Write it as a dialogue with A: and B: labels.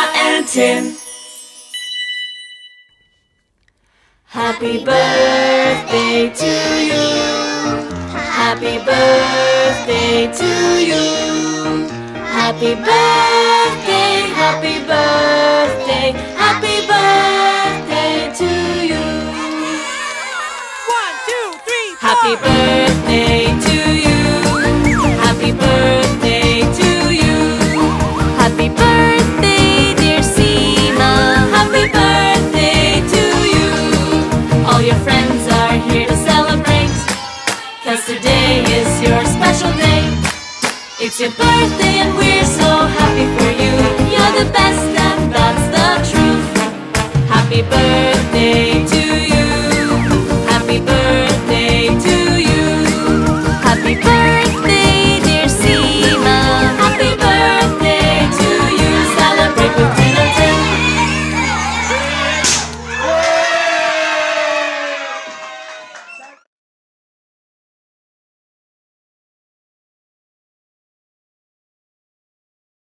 A: and Tim. Happy birthday to you. Happy birthday to you. Happy birthday, happy birthday, happy birthday to you.
B: 1, 2, 3, 4.
A: Happy birthday to you. Happy birthday to you. Happy birthday, dear Seema. Happy birthday to you. All your friends are here to celebrate, 'cause today is your special day. It's your birthday and we're so happy for you. You're the best and that's the truth. Happy birthday to